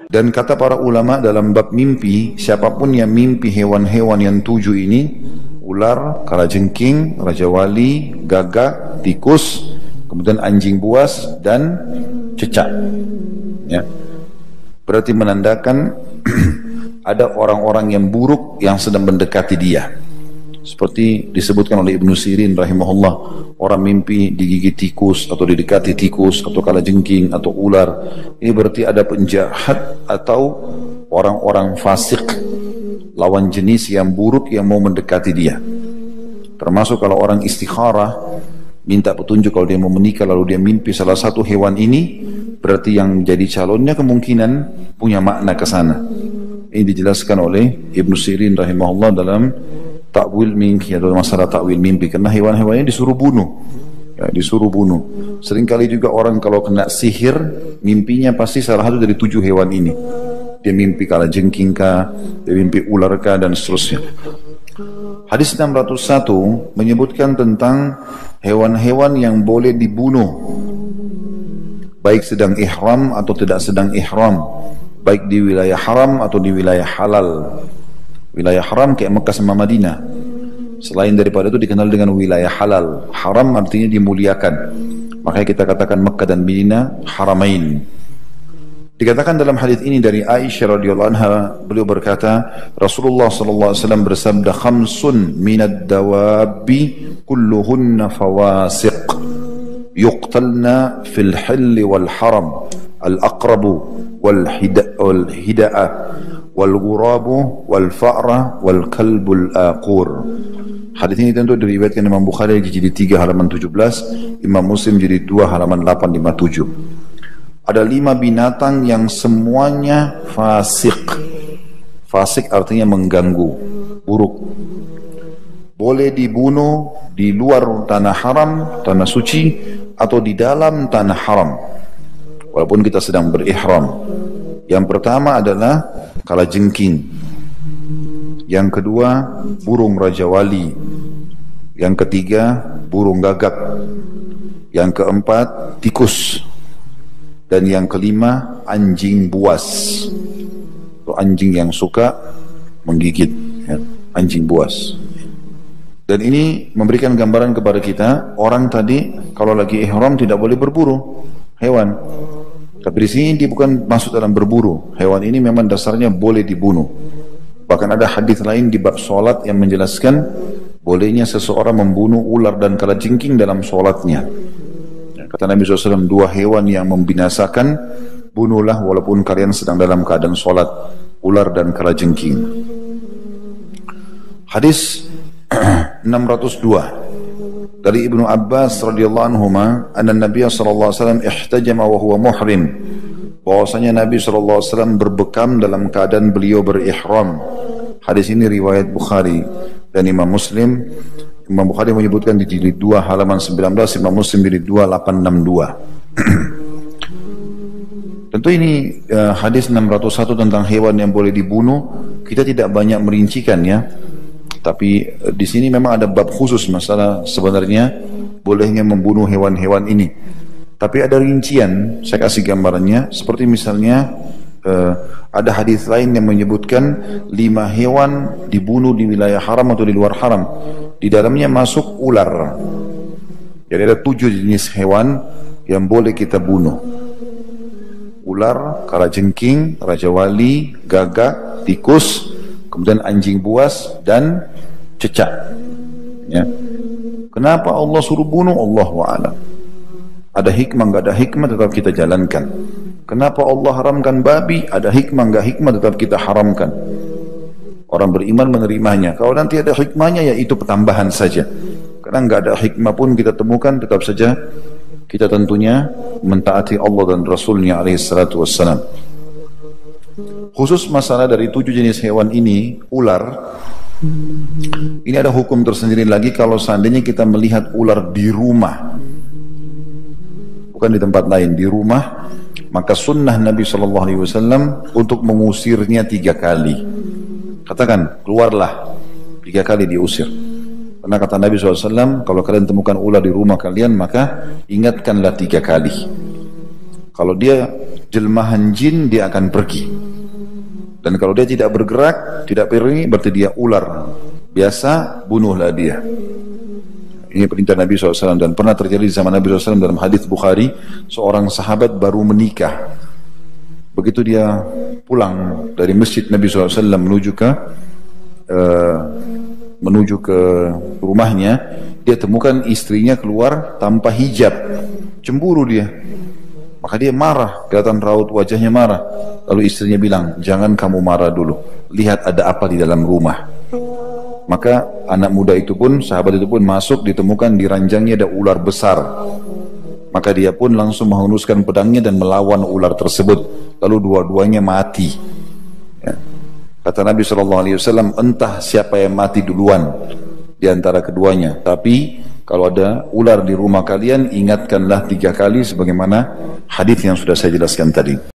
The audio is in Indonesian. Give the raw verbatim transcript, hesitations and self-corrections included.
Dan kata para ulama dalam bab mimpi, siapapun yang mimpi hewan-hewan yang tujuh ini, ular, kalajengking, raja wali, gagak, tikus, kemudian anjing buas dan cecak, ya, berarti menandakan ada orang-orang yang buruk yang sedang mendekati dia. Seperti disebutkan oleh Ibnu Sirin rahimahullah, orang mimpi digigit tikus atau didekati tikus atau kalajengking atau ular, ini berarti ada penjahat atau orang-orang fasik, lawan jenis yang buruk yang mau mendekati dia. Termasuk kalau orang istikharah minta petunjuk kalau dia mau menikah lalu dia mimpi salah satu hewan ini, berarti yang jadi calonnya kemungkinan punya makna ke sana. Ini dijelaskan oleh Ibnu Sirin rahimahullah dalam Ta'wil Mimpi, atau masalah ta'wil mimpi, karena hewan-hewannya disuruh bunuh, ya, disuruh bunuh. Seringkali juga orang kalau kena sihir, mimpinya pasti salah satu dari tujuh hewan ini. Dia mimpi kalajengking kah, dia mimpi ular kah, dan seterusnya. Hadis enam ratus satu menyebutkan tentang hewan-hewan yang boleh dibunuh, baik sedang ihram atau tidak sedang ihram, baik di wilayah haram atau di wilayah halal. Wilayah haram kayak Mekah sama Madinah. Selain daripada itu dikenal dengan wilayah halal. Haram artinya dimuliakan. Makanya kita katakan Mekah dan Madinah haramain. Dikatakan dalam hadis ini dari Aisyah radhiyallahu anha, beliau berkata, Rasulullah sallallahu alaihi wasallam bersabda, khamsun minad dawabi kulluhunna fawasiq yuqtalna fil hilli wal haram al-aqrabu wal hida'ah wal ghurabu wal fa'ra wal kalbul aqur. Hadis ini tentu diriwayatkan Imam Bukhari di jilid tiga halaman tujuh belas, Imam Muslim jilid dua halaman delapan ratus lima puluh tujuh. Ada lima binatang yang semuanya fasik. Fasik artinya mengganggu, buruk. Boleh dibunuh di luar tanah haram, tanah suci, atau di dalam tanah haram, walaupun kita sedang berihram. Yang pertama adalah kalajengking, yang kedua burung raja wali, yang ketiga burung gagak, yang keempat tikus, dan yang kelima anjing buas, itu anjing yang suka menggigit, ya, anjing buas. Dan ini memberikan gambaran kepada kita, orang tadi kalau lagi ihram tidak boleh berburu hewan. Tapi di sini dia bukan masuk dalam berburu. Hewan ini memang dasarnya boleh dibunuh. Bahkan ada hadis lain di bab solat yang menjelaskan bolehnya seseorang membunuh ular dan kalajengking dalam solatnya. Kata Nabi shallallahu alaihi wasallam, dua hewan yang membinasakan bunuhlah walaupun kalian sedang dalam keadaan solat, ular dan kalajengking. Hadis enam ratus dua dari Ibnu Abbas radhiyallahu anhuma, anna Nabi sallallahu alaihi wasallam ihtajama wa huwa muhrim, bahwasanya Nabi sallallahu alaihi wasallam berbekam dalam keadaan beliau berihram. Hadis ini riwayat Bukhari dan Imam Muslim. Imam Bukhari menyebutkan di jilid dua halaman sembilan belas, Imam Muslim jilid dua delapan enam dua. Tentu ini uh, hadis enam ratus satu tentang hewan yang boleh dibunuh, kita tidak banyak merincikan, ya. Tapi uh, di sini memang ada bab khusus masalah sebenarnya bolehnya membunuh hewan-hewan ini. Tapi ada rincian, saya kasih gambarannya, seperti misalnya uh, ada hadis lain yang menyebutkan lima hewan dibunuh di wilayah haram atau di luar haram. Di dalamnya masuk ular. Jadi ada tujuh jenis hewan yang boleh kita bunuh. Ular, kalajengking, raja wali, gagak, tikus, kemudian anjing buas dan cecak. Ya. Kenapa Allah suruh bunuh? Allahu a'lam. Ada hikmah, enggak ada hikmah, tetap kita jalankan. Kenapa Allah haramkan babi? Ada hikmah, enggak hikmah, tetap kita haramkan. Orang beriman menerimanya. Kalau nanti ada hikmahnya, ya itu pertambahan saja. Karena enggak ada hikmah pun kita temukan, tetap saja kita tentunya mentaati Allah dan Rasulnya alaihi salatu wassalam. Khusus masalah dari tujuh jenis hewan ini, ular, ini ada hukum tersendiri lagi kalau seandainya kita melihat ular di rumah, bukan di tempat lain, di rumah, maka sunnah Nabi shallallahu alaihi wasallam untuk mengusirnya tiga kali. Katakan, keluarlah, tiga kali diusir. Karena kata Nabi shallallahu alaihi wasallam, kalau kalian temukan ular di rumah kalian, maka ingatkanlah tiga kali. Kalau dia jelmahan jin, dia akan pergi. Dan kalau dia tidak bergerak, tidak pergi, berarti dia ular biasa, bunuhlah dia. Ini perintah Nabi shallallahu alaihi wasallam. Dan pernah terjadi di zaman Nabi shallallahu alaihi wasallam dalam hadis Bukhari, seorang sahabat baru menikah. Begitu dia pulang dari masjid Nabi shallallahu alaihi wasallam menuju ke uh, menuju ke rumahnya, dia temukan istrinya keluar tanpa hijab. Cemburu dia. Maka dia marah, kelihatan raut wajahnya marah. Lalu istrinya bilang, jangan kamu marah dulu, lihat ada apa di dalam rumah. Maka anak muda itu pun, sahabat itu pun masuk, ditemukan di ranjangnya ada ular besar. Maka dia pun langsung menghunuskan pedangnya dan melawan ular tersebut. Lalu dua-duanya mati. Ya. Kata Nabi shallallahu alaihi wasallam, entah siapa yang mati duluan di antara keduanya. Tapi kalau ada ular di rumah kalian, ingatkanlah tiga kali sebagaimana hadis yang sudah saya jelaskan tadi.